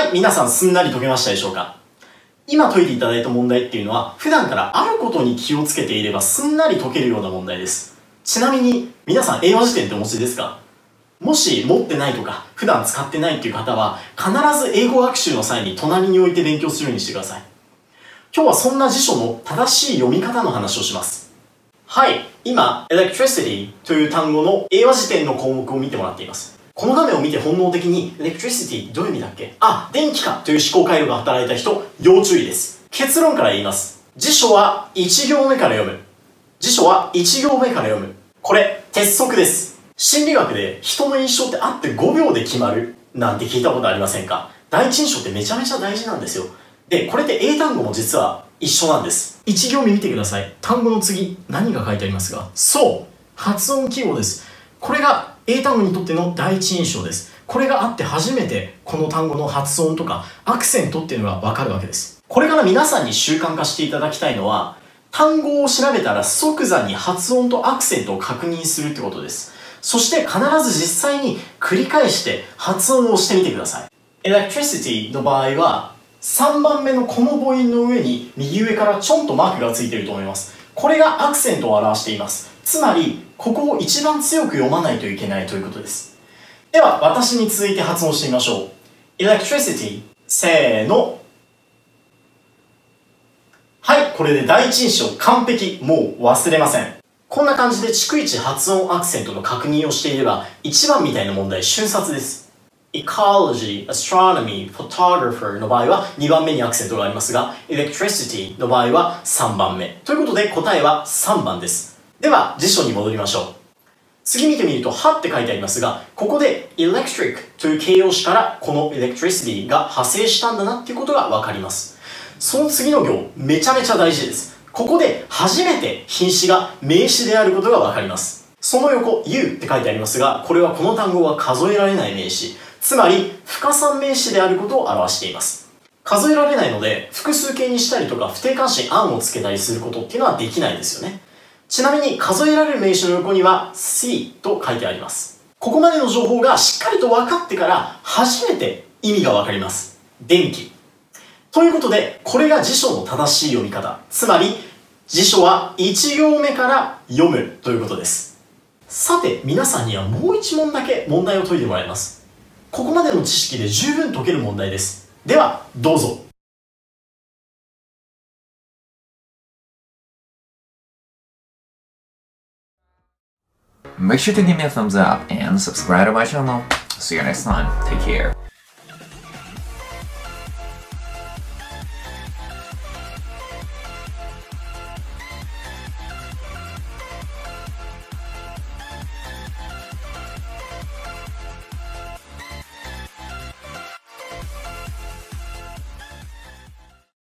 はい、皆さんすんなり解けましたでしょうか？今解いていただいた問題っていうのは、普段からあることに気をつけていればすんなり解けるような問題です。ちなみに、皆さん英和辞典ってお持ちですか？もし持ってないとか、普段使ってないっていう方は、必ず英語学習の際に隣に置いて勉強するようにしてください。今日はそんな辞書の正しい読み方の話をします。はい、今、electricity という単語の英和辞典の項目を見てもらっています。この画面を見て本能的に electricity どういう意味だっけ？あ、電気かという思考回路が働いた人、要注意です。結論から言います。辞書は1行目から読む。辞書は1行目から読む。これ、鉄則です。心理学で人の印象ってあって5秒で決まるなんて聞いたことありませんか？第一印象ってめちゃめちゃ大事なんですよ。で、これって英単語も実は一緒なんです。1行目見てください。単語の次、何が書いてありますか？そう、発音記号です。これが英単語にとっての第一印象です。これがあって初めてこの単語の発音とかアクセントっていうのがわかるわけです。これから皆さんに習慣化していただきたいのは、単語を調べたら即座に発音とアクセントを確認するってことです。そして必ず実際に繰り返して発音をしてみてください。electricity の場合は3番目のこの母音の上に右上からちょんとマークがついていると思います。これがアクセントを表しています。つまり、ここを一番強く読まないといけないということです。では、私に続いて発音してみましょう。electricity せーの。はい、これで第一印象完璧。もう忘れません。こんな感じで逐一発音アクセントの確認をしていれば、1番みたいな問題瞬殺です。ecology, astronomy, photographer の場合は2番目にアクセントがありますが、electricity の場合は3番目。ということで答えは3番です。では辞書に戻りましょう。次見てみると、はって書いてありますが、ここで electric という形容詞からこの electricity が派生したんだなっていうことがわかります。その次の行、めちゃめちゃ大事です。ここで初めて品詞が名詞であることがわかります。その横、you って書いてありますが、これはこの単語は数えられない名詞。つまり、不可算名詞であることを表しています。数えられないので、複数形にしたりとか、不定冠詞 an をつけたりすることっていうのはできないですよね。ちなみに、数えられる名詞の横には see と書いてあります。ここまでの情報がしっかりと分かってから、初めて意味がわかります。電気。ということで、これが辞書の正しい読み方。つまり、辞書は1行目から読むということです。さて、皆さんにはもう1問だけ問題を解いてもらいます。ここまでの知識で十分解ける問題です。では、どうぞ。 Make sure to give me a thumbs up and subscribe to my channel. See you next time. Take care.